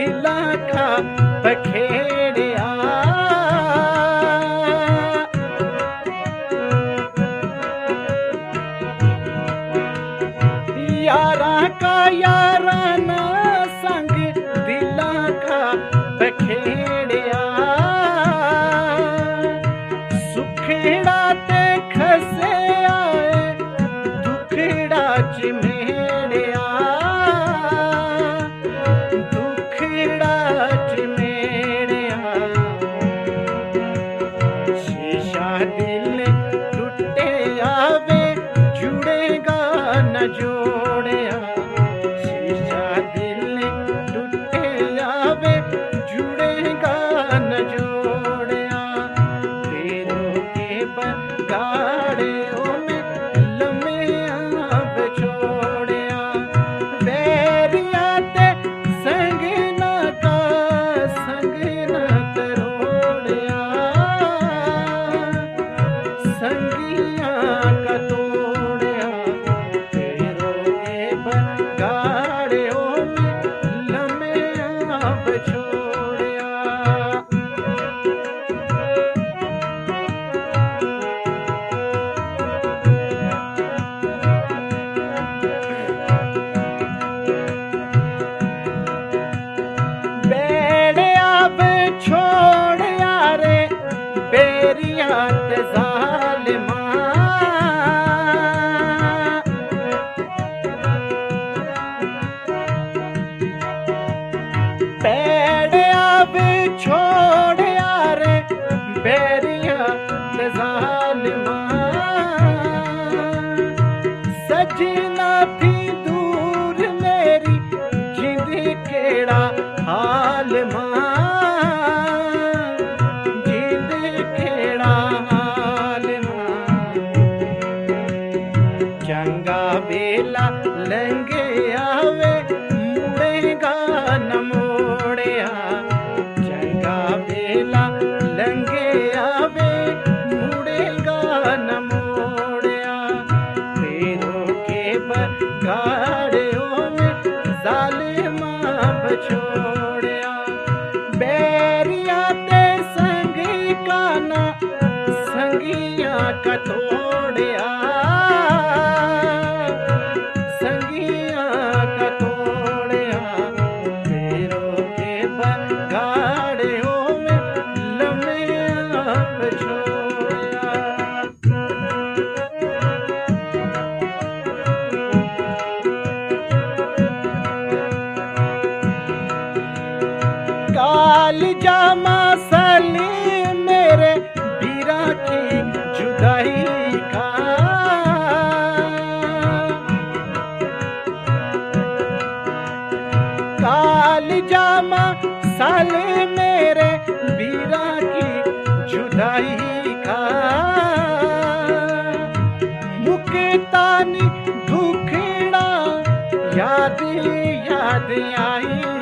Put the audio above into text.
दिला का बखेड़िया। यारा का याराना संग दिला का बखेड़िया। सुखड़ा ते खसे आए दुखड़ा चिमेड़िया। दुखड़ा चिमेड़िया। शीशा दिल टूटे आवे जुड़ेगा न जोड़िया। शीशा दिल टूटे आवे जुड़ेगा न जोड़िया। तेरों के बगाड़ियों में लम्हे बिछोड़िया। बैरिया ते संग ना का संग ना तरोड़िया। संगिया का तोड़िया। तेरों के बगाड़ियों में लम्हे बिछोड़िया। बेड़िया बिछोड़िया रे बेरिया ते ज़ालिमा। बेड़िया बिछोड़िया रे बेरिया ते ज़ालिमा। सजना थी दूर मेरी जिंद केड़ा हाल मां। जिंद केड़ा हाल मां। चंगा बेला लंघे आवे मुड़ेगा न मोड़िया। चंगा बेला लंघे आवे मुड़ेगा न मोड़िया। तेरों के बगाड़ियों में ज़ालिमा बछोड़िया। बैरिया ते संग का ना संगिया का तोड़िया। संगिया का तोड़िया। तेरों के बगाड़ियों में लम्हे बिछोड़िया। काल जामा सली मेरे बीरा की जुदाई का। काल जामा साले मेरे बीरा की जुदाई का। मुक्तानी दुखड़ा याद याद आई।